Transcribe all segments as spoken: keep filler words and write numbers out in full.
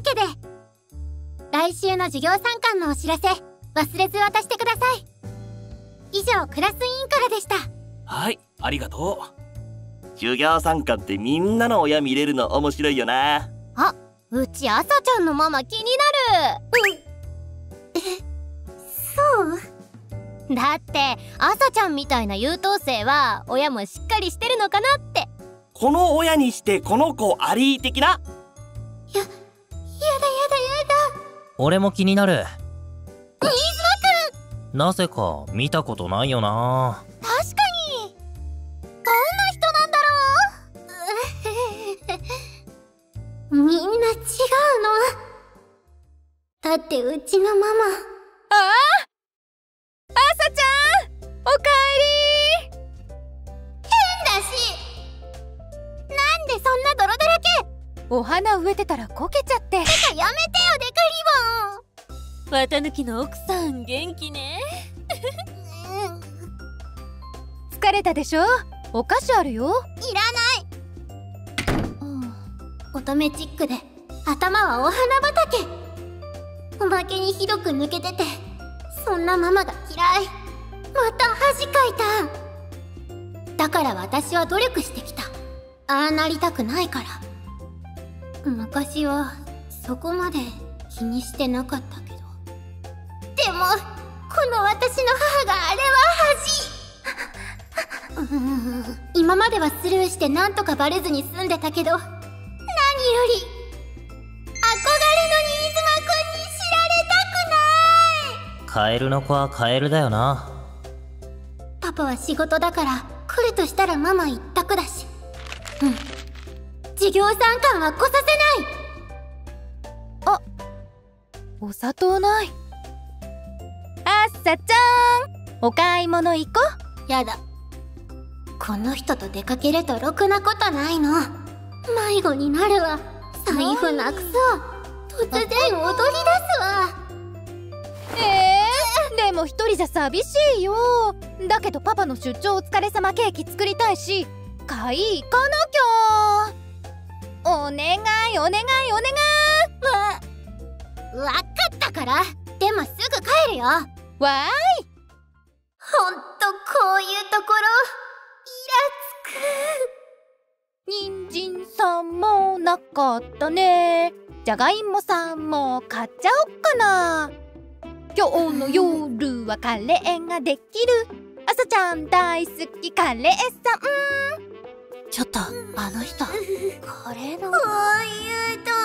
けで、来週の授業参観のお知らせ忘れず渡してください。以上、クラス委員からでした。 はい、ありがとう。授業参観ってみんなの親見れるの面白いよな。 あ、うちあさちゃんのママ気になる。うん、え、そうだって、あさちゃんみたいな優等生は親もしっかりしてるのかなって。 この親にしてこの子あり的な。や、やだやだやだ。 俺も気になる。 新妻くん、 なぜか見たことないよな。 確かに。どんな人なんだろう。みんな違うの。だってうちのママ。 ああ、あさちゃん、おかえり。 変だし、なんでそんな泥だらけ。 お花植えてたらこけちゃって。 てかやめてよ、デカリボン。 綿抜きの奥さん元気ね。疲れたでしょ。お菓子あるよ。 いらない。乙女チックで頭はお花畑。おまけにひどく抜けてて、そんなママが嫌い。また恥かいた。だから私は努力してきた。ああなりたくないから。昔はそこまで気にしてなかったけど、でもこの私の母があれは恥。うーん、今まではスルーしてなんとかバレずに済んでたけど、何より憧れの新妻くんに知られたくない。 カエルの子はカエルだよな。 パパは仕事だから来るとしたらママ一択だし。うん、授業参観は来させない。 あ、お砂糖ない。あっさちゃん、お買い物行こう。やだ、この人と出かけるとろくなことないの。迷子になるわ、財布なくそう、突然踊り出すわ。 えー、でも一人じゃ寂しいよ。だけどパパの出張お疲れ様ケーキ作りたいし、買い行かなきゃ。お願いお願いお願い。 わ、わかったから。でもすぐ帰るよ。わーい。 ほんとこういうところイラつく。 人参さんもなかったね。じゃがいもさんも買っちゃおっかな。今日の夜はカレーができる。あさちゃん大好きカレーさん。 ちょっとあの人、カレーのこういうと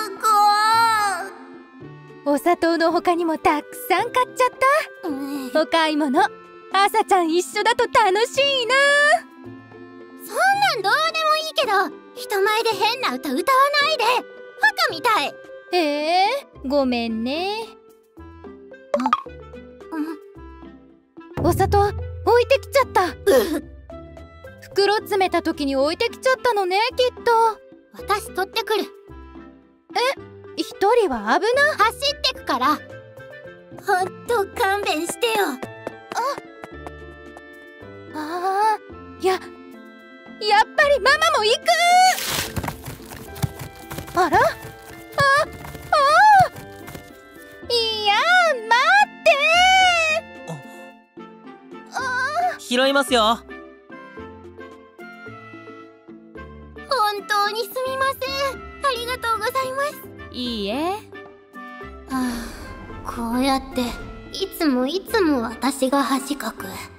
こ。お砂糖の他にもたくさん買っちゃった、うん、お買い物あさちゃん一緒だと楽しいな。 そんなんどうでもいいけど、人前で変な歌歌わないで。バカみたい。 えー、ごめんね。あ、うん、お砂糖置いてきちゃった。袋詰めた時に置いてきちゃったのね、きっと。 私取ってくる。 え、一人は危な。 走ってくから。ほんと勘弁してよ。 ああー、ややっぱりママも行く。あら、ああいや待って。 ああ、拾いますよ。 本当にすみません。ありがとうございます。 いいえ。 はあ、こうやっていつもいつも私が恥かく。